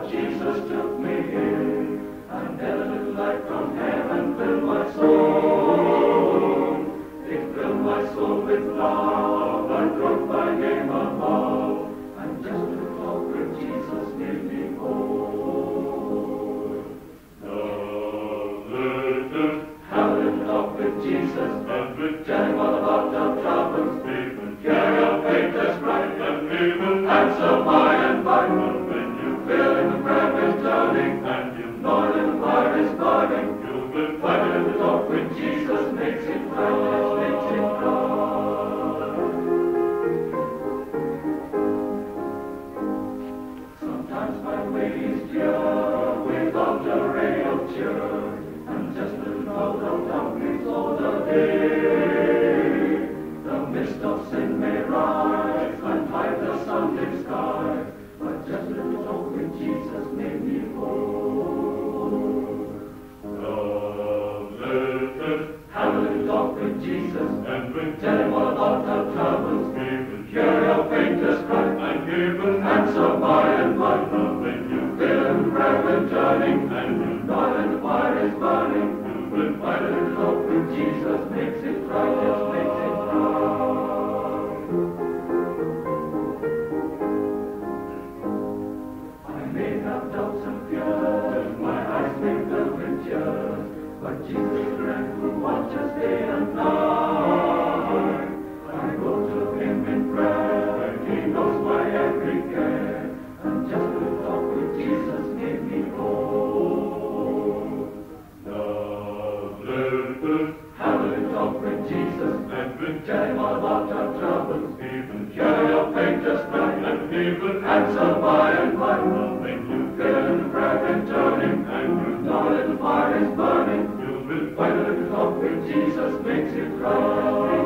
Lord Jesus took me in, and then a little light from heaven filled my soul. It filled my soul with love, and broke my game above, and just to talk with Jesus made me whole. Have a little talk with Jesus, and with tell him all about our troubles. Carry your faith that's bright, and answer by and by. When you feel in the prayer is turning, and you know that the fire is burning, you will find a little talk with Jesus makes it right, makes it right. Sometimes my way is clear, without a ray of cheer, and just a little cloud of doubt is all the day. The mist of sin may rise and hide the sunlit sky, but just a little talk with Jesus made me whole. Have a little talk with Jesus, and tell him all about our troubles. Hear your faintest cry, and give an answer by and by. When you feel him prayer and turning, and you know that the fire is burning, you will find a little talk with Jesus makes it right, just makes it right. I may have doubts and fears, my eyes may fill with tears, but Jesus is the friend who watches day and night. I go to him in prayer, and he knows my every care, and just a little talk with Jesus made me whole. Have a little talk with Jesus, and tell him all about our troubles. Hear your faintest cry, and he will answer by and by. When you feel in the prayer and turning, and you know a little fire is burning, you will find a little talk with Jesus makes it right.